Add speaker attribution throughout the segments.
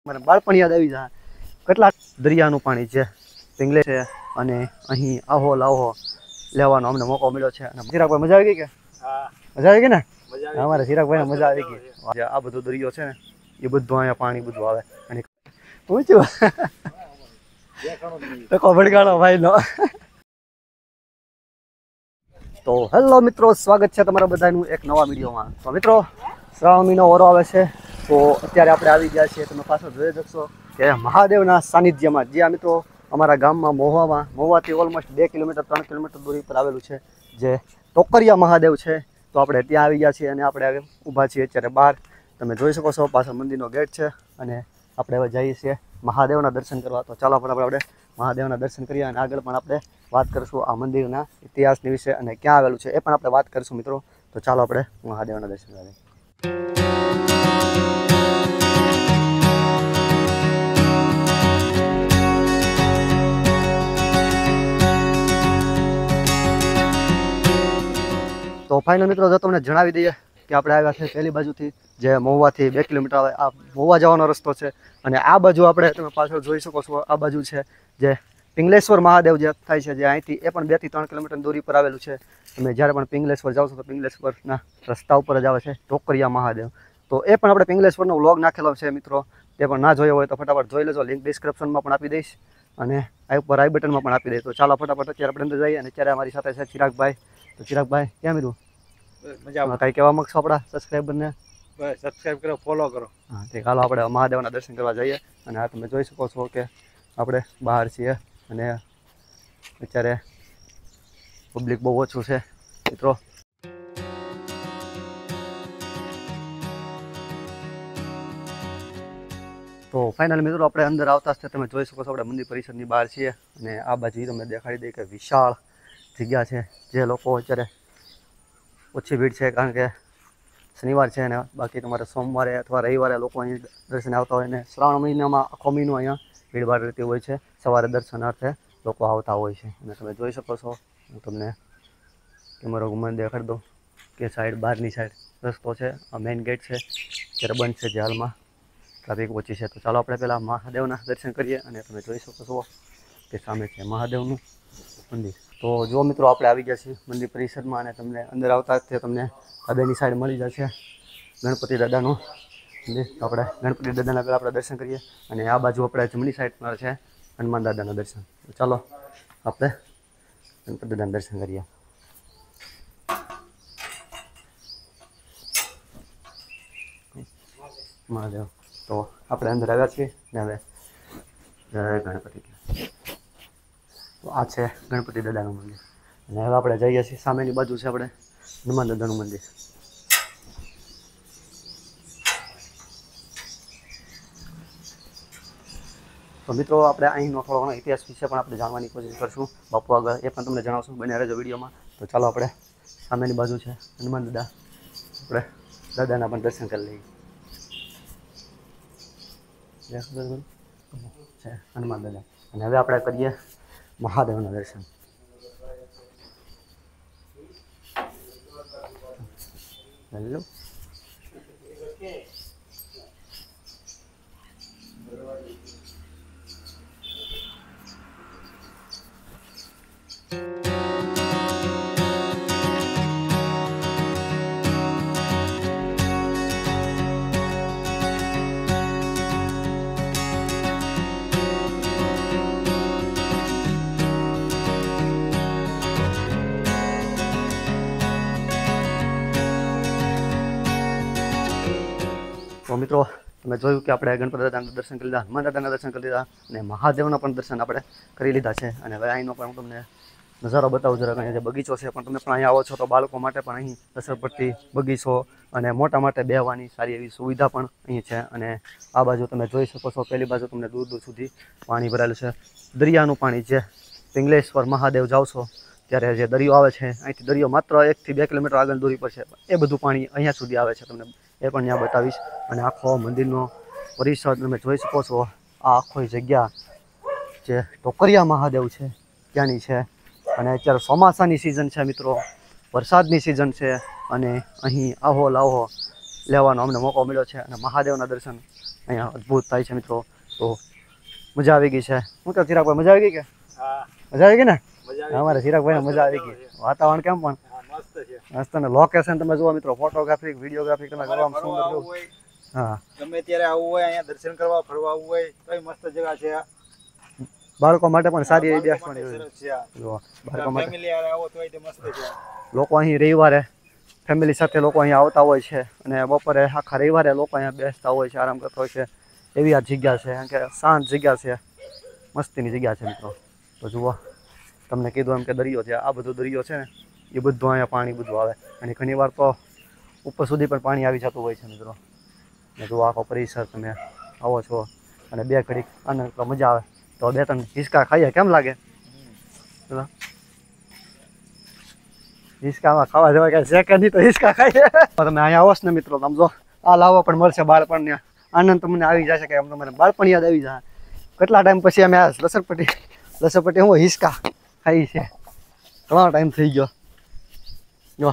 Speaker 1: મને બાળપણ યાદ આવી જાય. કેટલા દરિયાનું પાણી છે, પિંગલે છે, અને અહીં આવો લાવો લેવાનો અમને મોકો મળ્યો છે. અને ચિરાગભાઈ મજા આવી ગઈ કે? મજા આવી ગઈ ને? અમારે ચિરાગભાઈને મજા આવી ગઈ. આ બધો દરિયો છે ને એ બધું અહીંયા પાણી બધું આવે અને પૂછ્યું ટકો ભડકાણો ભાઈનો. તો હેલો મિત્રો, સ્વાગત છે તમારા બધાનું એક નવા વિડીયોમાં. તો મિત્રો, શ્રાવણ મહિનો ઓરો આવે છે, તો અત્યારે આપણે આવી ગયા છીએ. તમે પાછળ જોઈ શકશો કે મહાદેવના સાનિધ્યમાં, જ્યાં મિત્રો અમારા ગામમાં મહુવાથી ઓલમોસ્ટ 2 કિલોમીટર 3 કિલોમીટર દૂરી પર આવેલું છે, જે ટોકરિયા મહાદેવ છે. તો આપણે ત્યાં આવી ગયા છીએ અને આપણે ઊભા છીએ અત્યારે બહાર. તમે જોઈ શકો છો પાછળ મંદિરનો ગેટ છે અને આપણે હવે જઈએ છીએ મહાદેવના દર્શન કરવા. તો ચાલો આપણે મહાદેવના દર્શન કરીએ અને આગળ પણ આપણે વાત કરીશું આ મંદિરના ઇતિહાસની વિશે અને ક્યાં આવેલું છે એ પણ આપણે વાત કરીશું મિત્રો. તો ચાલો આપણે મહાદેવના દર્શન કરીએ. તો ફાઇનલ મિત્રો, જો તમને જણાવી દઈએ કે આપણે આવ્યા છે પહેલી બાજુથી, જે મહુવાથી 2 કિલોમીટર આવે. આ મહુવા જવાનો રસ્તો છે અને આ બાજુ આપણે તમે પાછળ જોઈ શકો છો, આ બાજુ છે જે પિંગલેશ્વર મહાદેવ જે થાય છે, જે અહીંથી એ પણ 2 થી 3 કિલોમીટર દૂરી પર આવેલું છે. તમે જ્યારે પણ પિંગલેશ્વર જાઓ છો તો પિંગલેશ્વરના રસ્તા ઉપર જ આવે છે ટોકરિયા મહાદેવ. તો એ પણ આપણે પિંગલેશ્વરનો વ્લોગ નાખેલો છે મિત્રો, તે પણ ના જોયો હોય તો ફટાફટ જોઈ લેજો. લિંક ડિસ્ક્રિપ્શનમાં પણ આપી દઈશ અને આ ઉપર આઈ બટનમાં પણ આપી દઈશ. તો ચાલો ફટાફટ અત્યારે આપણે અંદર જઈએ. અને અત્યારે અમારી સાથે છે ચિરાગભાઈ. તો ચિરાગભાઈ, કેમ રહ્યું? મજામાં. કાંઈ કહેવા માંગશો આપણા સબસ્ક્રાઈબરને?
Speaker 2: સબસ્ક્રાઈબ કરો, ફોલો કરો.
Speaker 1: હા, ઠીક. હાલો આપણે મહાદેવના દર્શન કરવા જઈએ. અને આ તમે જોઈ શકો છો કે આપણે બહાર છીએ અને અત્યારે પબ્લિક બહુ ઓછું છે મિત્રો. તો ફાઇનલ મિત્રો, આપણે અંદર આવતા જ તમે જોઈ શકો છો આપણે મંદિર પરિસરની બહાર છીએ અને આ બાજુ તમને દેખાડી દઈએ કે વિશાળ જગ્યા છે, જે લોકો અત્યારે ઓછી ભીડ છે કારણ કે શનિવાર છે, અને બાકી તમારે સોમવારે અથવા રવિવારે લોકો અહીં દર્શને આવતા હોય. ને શ્રાવણ મહિનામાં આખો મહિનો અહીંયા ભીડભાડ રહેતી હોય છે. સવારે દર્શનાર્થે લોકો આવતા હોય છે અને તમે જોઈ શકો છો. હું તમને કેમેરો ઘુમાઈને દેખાડી દઉં કે સાઈડ બહારની સાઈડ રસ્તો છે. આ મેઇન ગેટ છે, ત્યારે બંધ છે, જે હાલમાં ટ્રાફિક ઓછી છે. તો ચાલો આપણે પહેલાં મહાદેવના દર્શન કરીએ. અને તમે જોઈ શકો છો કે સામે છે મહાદેવનું મંદિર. તો જો મિત્રો, આપણે આવી ગયા છીએ મંદિર પરિસરમાં અને તમને અંદર આવતા જ તમને ડાબેની સાઈડ મળી જશે ગણપતિ દાદાનું મંદિર. તો આપણે ગણપતિ દાદાના પહેલાં આપણે દર્શન કરીએ અને આ બાજુ આપણે જમણી સાઈડમાં છે હનુમાન દાદાના દર્શન. તો ચાલો આપણે ગણપતિ દાદાના દર્શન કરીએ. મહાદેવ. તો આપણે અંદર આવ્યા છીએ ને હવે જય ગણપતિ. તો આ છે ગણપતિ દાદાનું મંદિર અને હવે આપણે જઈએ છીએ સામેની બાજુ છે આપણે હનુમાન દાદાનું મંદિર. તો મિત્રો, આપણે અહીંનો થોડો ઘણો ઇતિહાસ વિશે પણ આપણે જાણવાની કોશિશ કરીશું બાપુ આગળ, એ પણ તમને જણાવશું. બને રહેજો વિડીયોમાં. તો ચાલો આપણે સામેની બાજુ છે હનુમાન દાદા, આપણે દાદાના પણ દર્શન કરી લઈએ. છે હનુમાન દાદા. અને હવે આપણે કરીએ મહાદેવના દર્શન. હેલો. તો મિત્રો, તમે જોયું કે આપણે ગણપતિ દાદાના દર્શન કરી લીધા, હનુમાન દાદાના દર્શન કરી લીધા અને મહાદેવના પણ દર્શન આપણે કરી લીધા છે. અને હવે અહીંનો પણ હું તમને નજારો બતાવું જરાક. અહીંયા જે બગીચો છે, પણ તમે પણ અહીંયા આવો છો તો બાળકો માટે પણ અહીં અસર પડતી બગીચો અને મોટા માટે બેહવાની સારી એવી સુવિધા પણ અહીં છે. અને આ બાજુ તમે જોઈ શકો છો, પહેલી બાજુ તમને દૂર દૂર સુધી પાણી ભરાયેલું છે, દરિયાનું પાણી. જે પિંગલેશ્વર મહાદેવ જાઓ છો ત્યારે જે દરિયો આવે છે, અહીંથી દરિયો માત્ર 1 થી 2 કિલોમીટર આગળ દૂરી પર છે, એ બધું પાણી અહીંયા સુધી આવે છે. તમને એ પણ ત્યાં બતાવીશ. અને આખો મંદિરનો પરિસર તમે જોઈ શકો છો. આ આખો જગ્યા જે ટોકરિયા મહાદેવ છે ત્યાંની છે. અને અત્યારે ચોમાસાની સિઝન છે મિત્રો, વરસાદની સિઝન છે અને અહીં આવો લાવો લેવાનો અમને મોકો મળ્યો છે અને મહાદેવના દર્શન અહીંયા અદ્ભુત થાય છે મિત્રો. તો મજા આવી ગઈ છે. શું કહો ચિરાગભાઈ, મજા આવી ગઈ કે?
Speaker 2: હા,
Speaker 1: મજા આવી ગઈ ને?
Speaker 2: મજા આવી.
Speaker 1: અમારે ચિરાગભાઈને મજા આવી ગઈ. વાતાવરણ કેમ પણ
Speaker 2: હા, મસ્ત છે.
Speaker 1: મસ્ત ને લોકેશન તમે જુઓ મિત્રો, ફોટોગ્રાફી વિડીયોગ્રાફી તમે કરવામાં
Speaker 2: ફરવા
Speaker 1: સુંદર
Speaker 2: આવવું
Speaker 1: જો.
Speaker 2: હોય,
Speaker 1: હા,
Speaker 2: ગમે ત્યારે આવવું હોય, અહીંયા દર્શન કરવા ફરવા આવવું હોય તોય મસ્ત જગ્યા છે આ.
Speaker 1: બાળકો માટે પણ સારી એવી
Speaker 2: બાળકો
Speaker 1: બેસવાની
Speaker 2: માટે સરસ છે આ.
Speaker 1: જુઓ, બાળકો માટે
Speaker 2: ફેમિલી હારે આવો તોય તે મસ્ત છે આ.
Speaker 1: લોકો અહીં રવિવારે ફેમિલી સાથે લોકો અહીંયા આવતા હોય છે અને બપોરે આખા રવિવારે લોકો અહીંયા બેસતા હોય છે, આરામ કરતા હોય છે. એવી આ જગ્યા છે, કારણ કે શાંત જગ્યા છે, મસ્તીની જગ્યા છે મિત્રો. તો જુઓ, તમને કીધું એમ કે દરિયો છે, આ બધો દરિયો છે ને એ બધું અહીંયા પાણી બધું આવે અને ઘણી વાર તો ઉપર સુધી પણ પાણી આવી જતું હોય છે મિત્રો. ને જુઓ આખો પરિસર તમે આવો છો અને બે ઘડી આનંદ કરો, મજા આવે. તો બે ત્રણ હિસકા ખાઈએ, કેમ લાગે? હિસકામાં ખાવા જવા કે છે કે નહીં, તો હિસકા ખાઈએ. તમે અહીંયા આવો છો ને મિત્રો, સમજો આ લાવવા પણ મળશે, બાળપણને આનંદ તમને આવી જશે કે આમ તમને બાળપણ યાદ આવી જાય. કેટલા ટાઈમ પછી અમે આ લસરપટ્ટી હું હિસકા ખાઈ છે, ઘણો ટાઈમ થઈ ગયો. જો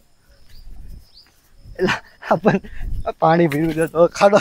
Speaker 1: એટલે આપણને પાણી પીવું છે તો ખાડો.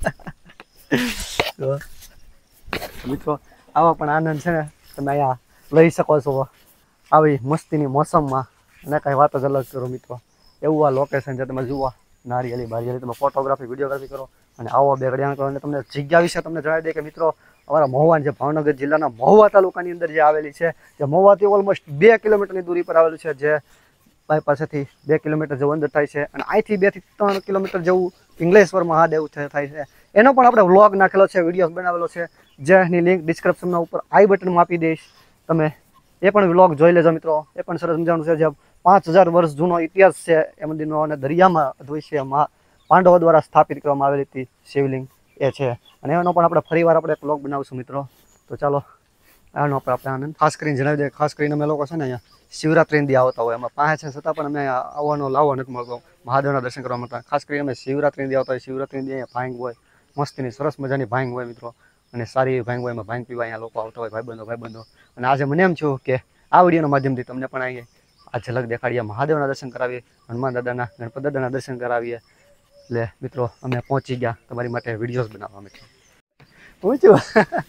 Speaker 1: મિત્રો આવા પણ આનંદ છે ને તમે અહીંયા લઈ શકો છો આવી મસ્તીની મોસમમાં, અને કાંઈ વાત જ અલગ કરો મિત્રો. એવું આ લોકેશન છે, તમે જુઓ નારિયેલી બારિયેલી, તમે ફોટોગ્રાફી વિડીયોગ્રાફી કરો અને આવો બે ઘડિયાળ કરો. અને તમને જગ્યા વિશે તમને જણાવી દઈએ કે મિત્રો, અમારા મહુવા જે ભાવનગર જિલ્લાના મહુવા તાલુકાની અંદર જે આવેલી છે, જે મહુવાથી ઓલમોસ્ટ 2 કિલોમીટરની દૂરી પર આવેલું છે, જે બાયપાસેથી 2 કિલોમીટર જેવું અંદર થાય છે અને અહીંથી 2 થી 3 કિલોમીટર જેવું ઇંગ્લેશ્વર મહાદેવ થાય છે. એનો પણ આપણે વ્લોગ નાખેલો છે, વિડીયો બનાવેલો છે, જેની લિંક ડિસ્ક્રિપ્શનના ઉપર આઈ બટનમાં આપી દઈશ. તમે એ પણ વ્લોગ જોઈ લેજો મિત્રો. એ પણ સરસ મજાનું છે, જે 5000 વર્ષ જૂનો ઇતિહાસ છે એ મંદિરનો, અને દરિયામાં અદ્વૈત પાંડવો દ્વારા સ્થાપિત કરવામાં આવેલી હતી શિવલિંગ એ છે. અને એનો પણ આપણે ફરીવાર આપણે એક વ્લોગ બનાવશું મિત્રો. તો ચાલો આનો આપણે આનંદ ખાસ કરીને જણાવી દઈએ. ખાસ કરીને અમે લોકો છે ને અહીંયા શિવરાત્રિના દી આવતા હોય, એમાં પાસે છે છતાં પણ અમે આવવાનો લાવો નથી મળતો મહાદેવના દર્શન કરવા માટે. ખાસ કરીને અમે શિવરાત્રિના દી આવતા હોય. શિવરાત્રિના દી અહીંયા ભાંગ હોય, મસ્તીની સરસ મજાની ભાંગ હોય મિત્રો, અને સારી એવી ભાંગ હોય. એમાં ભાંગ પીવા અહીંયા લોકો આવતા હોય, ભાઈબંધો. અને આજે મને એમ છું કે આ વિડીયોના માધ્યમથી તમને પણ અહીં આ ઝલક દેખાડીએ, મહાદેવના દર્શન કરાવીએ, હનુમાન દાદાના, ગણપત દાદાના દર્શન કરાવીએ. એટલે મિત્રો અમે પહોંચી ગયા તમારી માટે વિડીયોઝ બનાવવા મિત્રો. પહોંચ્યું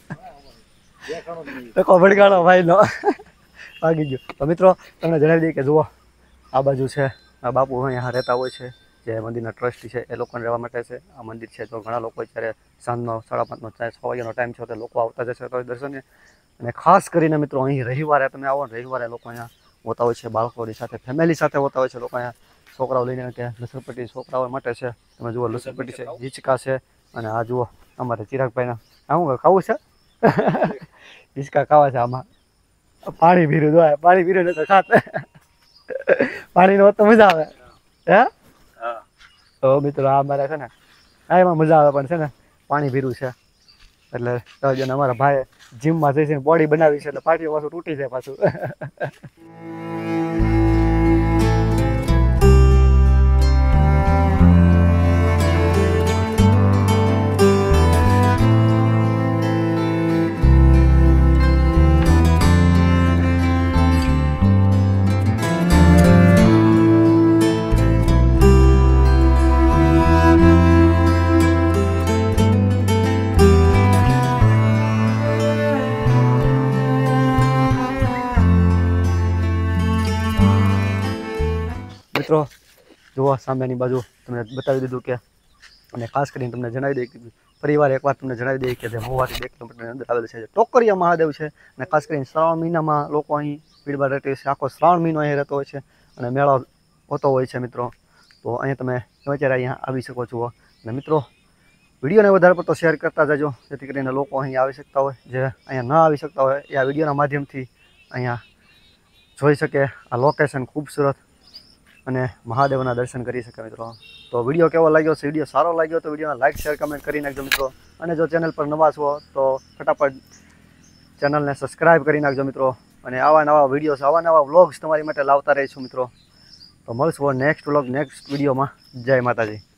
Speaker 1: ટકો ભડકાણો ભાઈનો ભાગી ગયો. તો મિત્રો તમને જણાવી દઈએ કે જુઓ આ બાજુ છે, આ બાપુ અહીંયા રહેતા હોય છે, જે મંદિરના ટ્રસ્ટી છે, એ લોકોને રહેવા માટે છે આ મંદિર છે. તો ઘણા લોકો અત્યારે સાંજનો 5:30નો 6 વાગ્યાનો ટાઈમ છે, તો લોકો આવતા જશે તો દર્શને. અને ખાસ કરીને મિત્રો અહીં રવિવારે તમે આવો ને, રવિવારે લોકો અહીંયા હોતા હોય છે, બાળકોની સાથે ફેમિલી સાથે હોતા હોય છે લોકો અહીંયા. છોકરાઓ લઈને કે લસરપટ્ટી છોકરાઓ માટે છે, તમે જુઓ લસરપટ્ટી છે, હિંચકા છે. અને આ જુઓ અમારે ચિરાગભાઈના આવું ખાવું છે હિંચકા ખાવા છે. આમાં પાણી પીરું દો, પાણી પીરું ને તો ખાત પાણીનો તો મજા આવે હે. તો મિત્રો આ અમારે છે ને આ એમાં મજા આવે, પણ છે ને પાણી પીરું છે એટલે અમારા ભાઈ જીમમાં જઈને બોડી બનાવી છે એટલે પાટીઓ પાછું તૂટી જાય પાછું. મિત્રો જુઓ સામેની બાજુ તમને બતાવી દીધું કે, અને ખાસ કરીને તમને જણાવી દઈએ કે ફરીવાર એકવાર તમને જણાવી દઈએ કે જે મહુવાથી 2 કિલોમીટરની અંદર આવેલું છે, ટોકરિયા મહાદેવ છે. અને ખાસ કરીને શ્રાવણ મહિનામાં લોકો અહીં ભીડભાડ રહેતી હોય છે, આખો શ્રાવણ મહિનો અહીં રહેતો હોય છે અને મેળો હોતો હોય છે મિત્રો. તો અહીંયા તમે અત્યારે અહીંયા આવી શકો છો. અને મિત્રો વિડીયોને વધારે પડતો શેર કરતા જજો, જેથી કરીને લોકો અહીં આવી શકતા હોય, જે અહીંયા ન આવી શકતા હોય એ આ વિડીયોના માધ્યમથી અહીંયા જોઈ શકે આ લોકેશન ખૂબસૂરત અને મહાદેવના દર્શન કરી શકે મિત્રો. તો વિડીયો કેવો લાગ્યો છે? વિડીયો સારો લાગ્યો તો વિડીયોને લાઇક શેર કમેન્ટ કરી નાખજો મિત્રો. અને જો ચેનલ પર નવા છો તો ફટાફટ ચેનલને સબસ્ક્રાઈબ કરી નાખજો મિત્રો. અને આવા નવા વિડીયોઝ, આવા નવા વ્લોગ્સ તમારી માટે લાવતા રહીશું મિત્રો. તો મળશું નેક્સ્ટ વ્લોગ નેક્સ્ટ વિડીયોમાં. જય માતાજી.